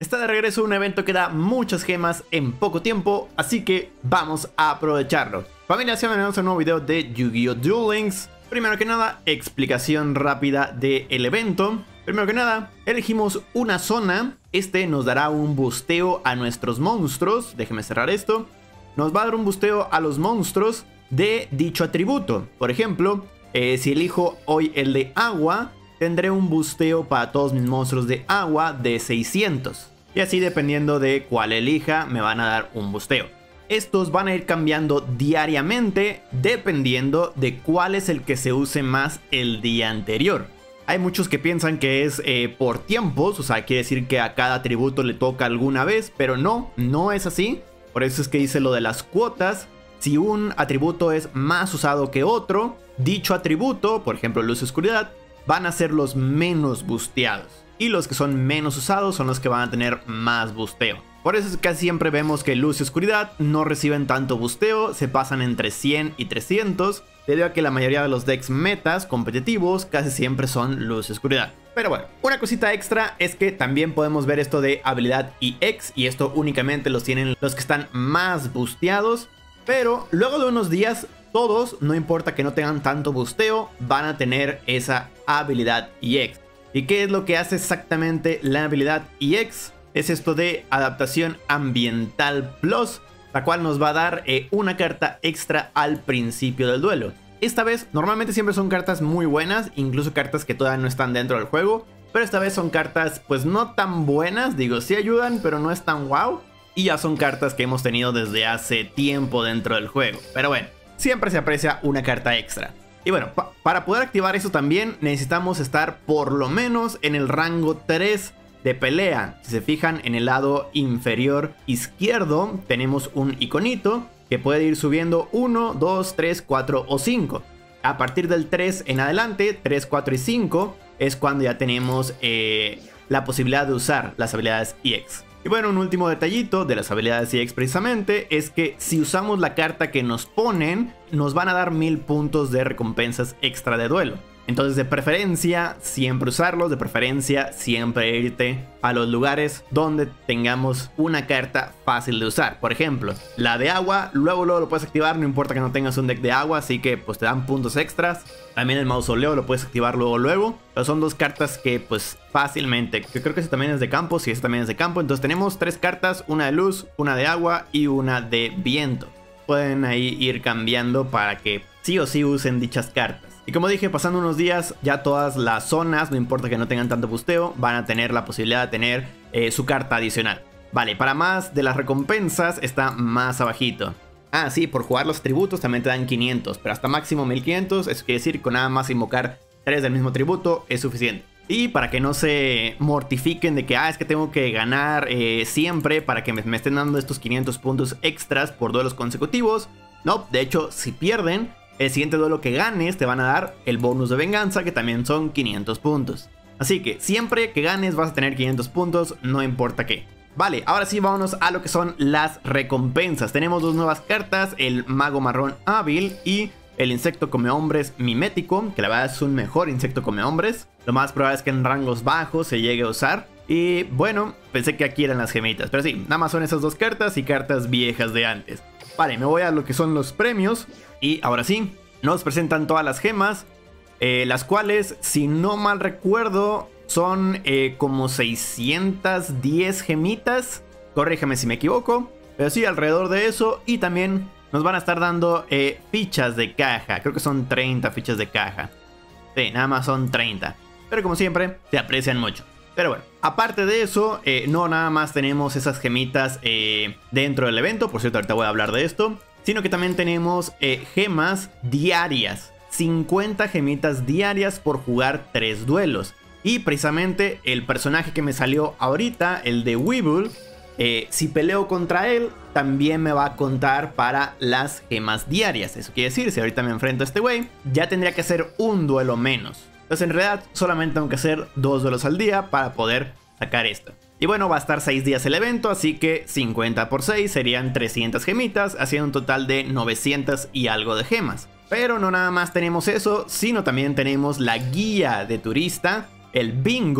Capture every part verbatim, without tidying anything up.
Está de regreso un evento que da muchas gemas en poco tiempo, así que vamos a aprovecharlo. Familia, sean bienvenidos a un nuevo video de Yu-Gi-Oh! Duel Links. Primero que nada, explicación rápida del evento. Primero que nada, elegimos una zona. Este nos dará un busteo a nuestros monstruos. Déjenme cerrar esto. Nos va a dar un busteo a los monstruos de dicho atributo. Por ejemplo, eh, si elijo hoy el de agua, tendré un busteo para todos mis monstruos de agua de seiscientos. Y así, dependiendo de cuál elija, me van a dar un busteo. Estos van a ir cambiando diariamente dependiendo de cuál es el que se use más el día anterior. Hay muchos que piensan que es eh, por tiempos, o sea, quiere decir que a cada atributo le toca alguna vez, pero no, no es así. Por eso es que dice lo de las cuotas. Si un atributo es más usado que otro, dicho atributo, por ejemplo luz y oscuridad, van a ser los menos busteados. Y los que son menos usados son los que van a tener más busteo. Por eso es que casi siempre vemos que luz y oscuridad no reciben tanto busteo, se pasan entre cien y trescientos, debido a que la mayoría de los decks metas competitivos casi siempre son luz y oscuridad. Pero bueno, una cosita extra es que también podemos ver esto de habilidad E X, y esto únicamente los tienen los que están más busteados. Pero luego de unos días, todos, no importa que no tengan tanto busteo, van a tener esa habilidad E X. ¿Y qué es lo que hace exactamente la habilidad E X? Es esto de adaptación ambiental plus, la cual nos va a dar eh, una carta extra al principio del duelo. Esta vez, normalmente siempre son cartas muy buenas, incluso cartas que todavía no están dentro del juego, pero esta vez son cartas pues no tan buenas, digo, sí ayudan, pero no es tan wow. Y ya son cartas que hemos tenido desde hace tiempo dentro del juego. Pero bueno, siempre se aprecia una carta extra. Y bueno, pa para poder activar eso también necesitamos estar por lo menos en el rango tres de pelea. Si se fijan, en el lado inferior izquierdo tenemos un iconito que puede ir subiendo uno, dos, tres, cuatro o cinco. A partir del tres en adelante, tres, cuatro y cinco es cuando ya tenemos eh, la posibilidad de usar las habilidades E X. Y bueno, un último detallito de las habilidades E X precisamente es que si usamos la carta que nos ponen, nos van a dar mil puntos de recompensas extra de duelo. Entonces, de preferencia, siempre usarlos, de preferencia, siempre irte a los lugares donde tengamos una carta fácil de usar. Por ejemplo, la de agua, luego, luego lo puedes activar, no importa que no tengas un deck de agua, así que pues te dan puntos extras. También el mausoleo lo puedes activar luego, luego. Pero son dos cartas que pues fácilmente, yo creo que ese también es de campo, sí, ese también es de campo. Entonces tenemos tres cartas, una de luz, una de agua y una de viento. Pueden ahí ir cambiando para que sí o sí usen dichas cartas. Y como dije, pasando unos días, ya todas las zonas, no importa que no tengan tanto busteo, van a tener la posibilidad de tener eh, su carta adicional. Vale, para más de las recompensas está más abajito. Ah, sí, por jugar los atributos también te dan quinientos, pero hasta máximo mil quinientos. Eso quiere decir que con nada más invocar tres del mismo atributo es suficiente. Y para que no se mortifiquen de que, ah, es que tengo que ganar eh, siempre para que me, me estén dando estos quinientos puntos extras por duelos consecutivos. No, de hecho, si pierden, el siguiente duelo que ganes te van a dar el bonus de venganza, que también son quinientos puntos. Así que siempre que ganes vas a tener quinientos puntos, no importa qué. Vale, ahora sí vámonos a lo que son las recompensas. Tenemos dos nuevas cartas, el mago marrón hábil y el insecto come hombres mimético, que la verdad es un mejor insecto come hombres. Lo más probable es que en rangos bajos se llegue a usar. Y bueno, pensé que aquí eran las gemitas, pero sí, nada más son esas dos cartas y cartas viejas de antes. Vale, me voy a lo que son los premios. Y ahora sí, nos presentan todas las gemas, eh, las cuales, si no mal recuerdo, son eh, como seiscientas diez gemitas. Corríjame si me equivoco, pero sí, alrededor de eso. Y también nos van a estar dando eh, fichas de caja. Creo que son treinta fichas de caja. Sí, nada más son treinta. Pero como siempre, se aprecian mucho. Pero bueno, aparte de eso, eh, no nada más tenemos esas gemitas eh, dentro del evento. Por cierto, ahorita voy a hablar de esto. Sino que también tenemos eh, gemas diarias. cincuenta gemitas diarias por jugar tres duelos. Y precisamente el personaje que me salió ahorita, el de Weevil, eh, si peleo contra él, también me va a contar para las gemas diarias. Eso quiere decir, si ahorita me enfrento a este güey, ya tendría que hacer un duelo menos. Entonces en realidad solamente tengo que hacer dos duelos al día para poder sacar esto. Y bueno, va a estar seis días el evento, así que cincuenta por seis serían trescientas gemitas, haciendo un total de novecientas y algo de gemas. Pero no nada más tenemos eso, sino también tenemos la guía de turista, el bingo,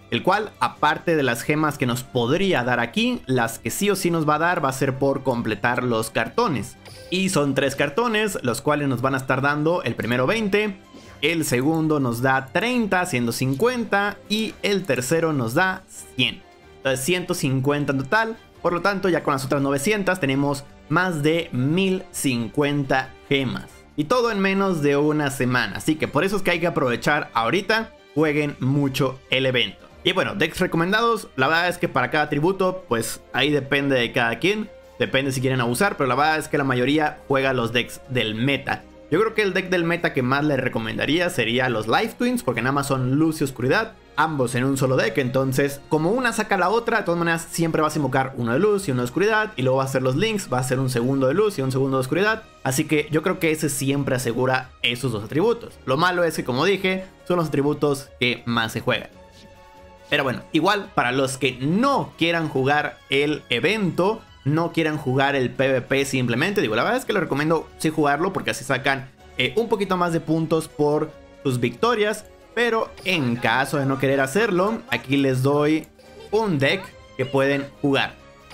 el cual, aparte de las gemas que nos podría dar aquí, las que sí o sí nos va a dar va a ser por completar los cartones. Y son tres cartones, los cuales nos van a estar dando el primero veinte, el segundo nos da treinta, siendo cincuenta, y el tercero nos da cien. Entonces ciento cincuenta en total, por lo tanto ya con las otras novecientas tenemos más de mil cincuenta gemas. Y todo en menos de una semana, así que por eso es que hay que aprovechar ahorita, jueguen mucho el evento. Y bueno, decks recomendados, la verdad es que para cada atributo, pues ahí depende de cada quien, depende si quieren abusar, pero la verdad es que la mayoría juega los decks del meta. Yo creo que el deck del meta que más les recomendaría sería los Life Twins, porque nada más son luz y oscuridad, ambos en un solo deck. Entonces, como una saca la otra, de todas maneras siempre vas a invocar uno de luz y uno de oscuridad, y luego va a hacer los links, va a ser un segundo de luz y un segundo de oscuridad. Así que yo creo que ese siempre asegura esos dos atributos. Lo malo es que, como dije, son los atributos que más se juegan. Pero bueno, igual para los que no quieran jugar el evento, no quieran jugar el PvP simplemente, digo, la verdad es que les recomiendo sí jugarlo, porque así sacan eh, un poquito más de puntos por sus victorias. Pero en caso de no querer hacerlo, aquí les doy un deck que pueden jugar.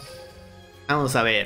Vamos a ver.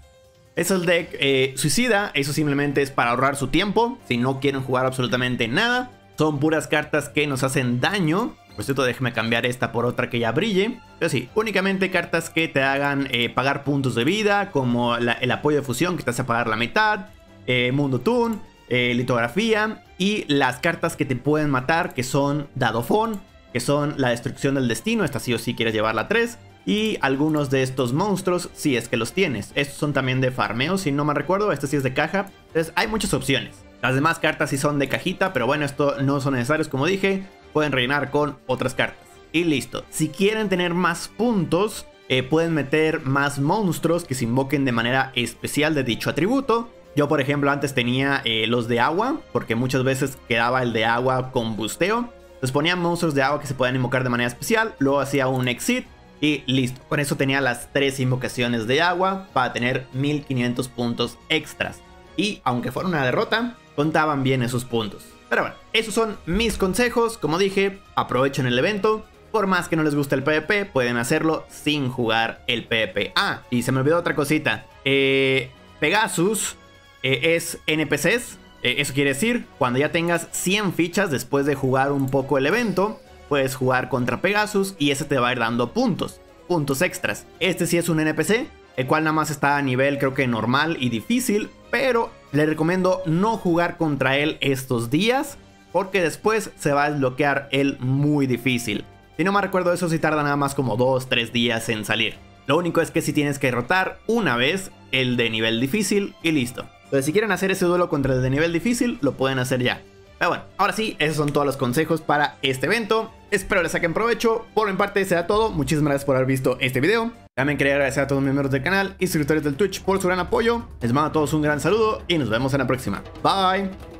Es el deck eh, Suicida. Eso simplemente es para ahorrar su tiempo, si no quieren jugar absolutamente nada. Son puras cartas que nos hacen daño. Por cierto, déjeme cambiar esta por otra que ya brille. Pero sí, únicamente cartas que te hagan eh, pagar puntos de vida, como la, el apoyo de fusión que te hace pagar la mitad, eh, Mundo Toon, eh, litografía, y las cartas que te pueden matar, que son Dadofón, que son la destrucción del destino. Esta sí o sí quieres llevarla a tres. Y algunos de estos monstruos, si es que los tienes. Estos son también de farmeo, si no me recuerdo. Este sí es de caja. Entonces hay muchas opciones. Las demás cartas sí son de cajita, pero bueno, esto no son necesarios, como dije. Pueden rellenar con otras cartas. Y listo. Si quieren tener más puntos, eh, pueden meter más monstruos que se invoquen de manera especial de dicho atributo. Yo, por ejemplo, antes tenía eh, los de agua, porque muchas veces quedaba el de agua con busteo. Entonces ponía monstruos de agua que se pueden invocar de manera especial. Luego hacía un exit y listo. Con eso tenía las tres invocaciones de agua para tener mil quinientos puntos extras. Y aunque fuera una derrota, contaban bien esos puntos. Pero bueno, esos son mis consejos. Como dije, aprovechen el evento. Por más que no les guste el PvP, pueden hacerlo sin jugar el PvP. Ah, y se me olvidó otra cosita. Eh, Pegasus eh, es N P Cs. Eh, eso quiere decir, cuando ya tengas cien fichas después de jugar un poco el evento, puedes jugar contra Pegasus y ese te va a ir dando puntos. Puntos extras. Este sí es un N P C, el cual nada más está a nivel creo que normal y difícil, pero les recomiendo no jugar contra él estos días, porque después se va a desbloquear él muy difícil. Si no me recuerdo, eso sí tarda nada más como dos tres días en salir. Lo único es que si tienes que derrotar una vez el de nivel difícil y listo. Entonces si quieren hacer ese duelo contra el de nivel difícil, lo pueden hacer ya. Pero bueno, ahora sí, esos son todos los consejos para este evento. Espero les saquen provecho. Por mi parte será todo. Muchísimas gracias por haber visto este video. También quería agradecer a todos los miembros del canal y suscriptores del Twitch por su gran apoyo. Les mando a todos un gran saludo y nos vemos en la próxima. Bye.